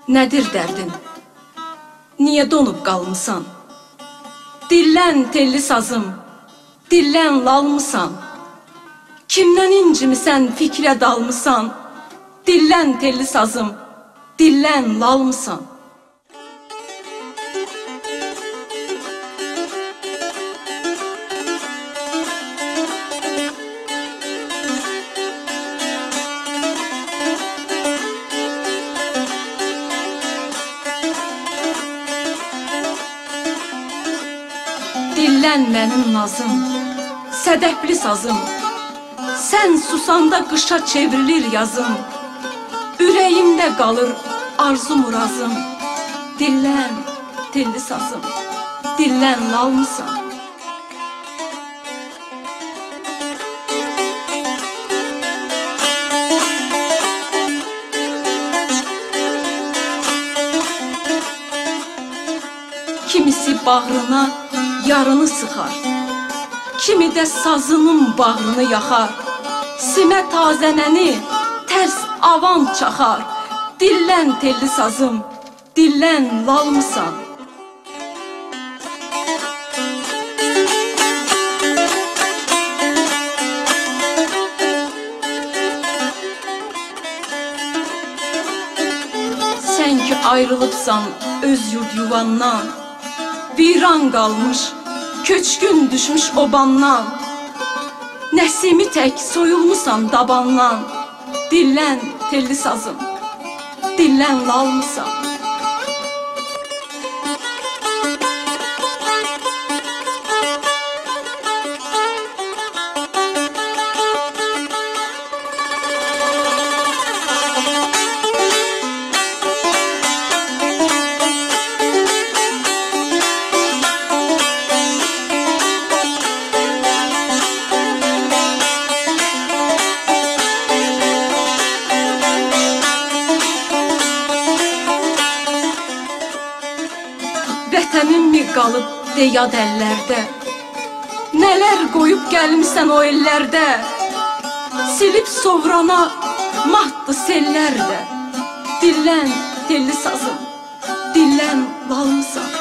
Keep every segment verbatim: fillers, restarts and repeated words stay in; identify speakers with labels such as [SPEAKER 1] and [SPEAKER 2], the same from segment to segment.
[SPEAKER 1] Nədir dərdin? Niyə donub qalmısan? Dillən telli sazım, dillən lalmısan? Kimdən incimisən, fikrə dalmısan? Dillən telli sazım, dillən lalmısan? Dillən mənim nazım, sədəfli sazım. Sən susanda qışa çevrilir yazım. Ürəyimdə qalır arzu murazım. Dillən telli sazım, dillən lalmısan? Kimisi bağrına yarını sıxar, kimi də sazının bağrını yaxar. Simə tazənəni tərs avan çaxar. Dillən telli sazım, dillən lalmısan? Sən ki ayrılıbsan öz yurd yuvandan, viran qalmış, köçkün düşmüş obandan. Nəsimi tək soyulmusan dabandan. Dillən telli sazım, dillən lalmısan? Vətənim mi qalıb de yad əllərdə? Nələr qoyub gəlmisən o ellərdə? Silib sovrana matdı sellərdə. Dillən telli sazım, dillən lalmısan?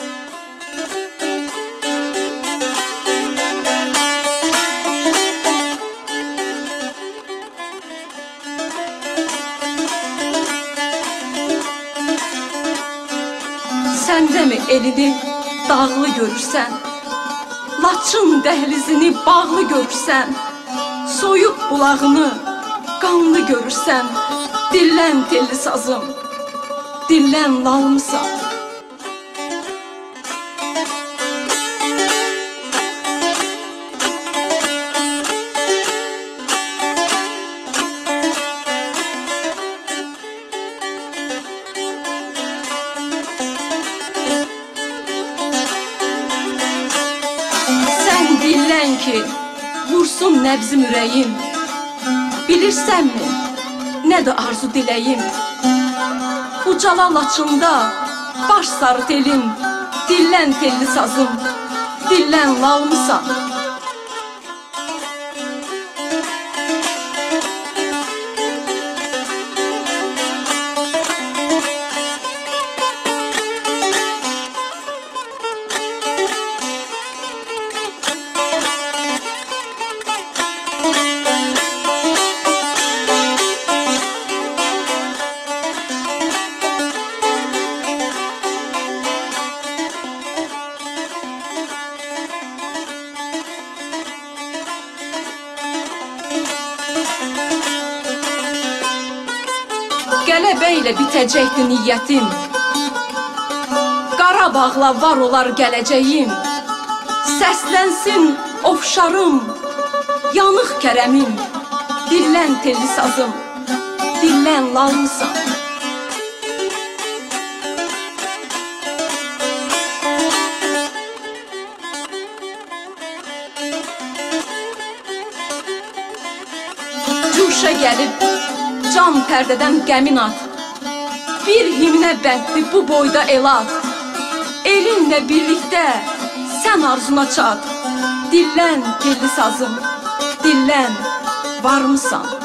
[SPEAKER 1] Səndə mi elini dağlı görürsən? Laçın dəhlizini bağlı görürsən? Soyub bulağını qanlı görürsən? Dillən telli sazım, dillən lalmısan? Dillən ki, vursun nəbzim ürəyim. Bilirsənmi, nədir arzu diləyim? Ucala Laçında baş sarı telim. Dillən telli sazım, dillən lalmısan? Qələbə ilə bitəcəkdi niyyətim. Qarabağla var olar gələcəyim. Səslənsin ofşarım, yanıq kərəmim. Dillən telli sazım, dillən lalmısan? Cuşa gəlib can pərdədən qəmin at. Bir himnə bəndli bu boyda elat. Elinlə birlikdə sən arzuna çat. Dillən telli sazım, dillən varmısan?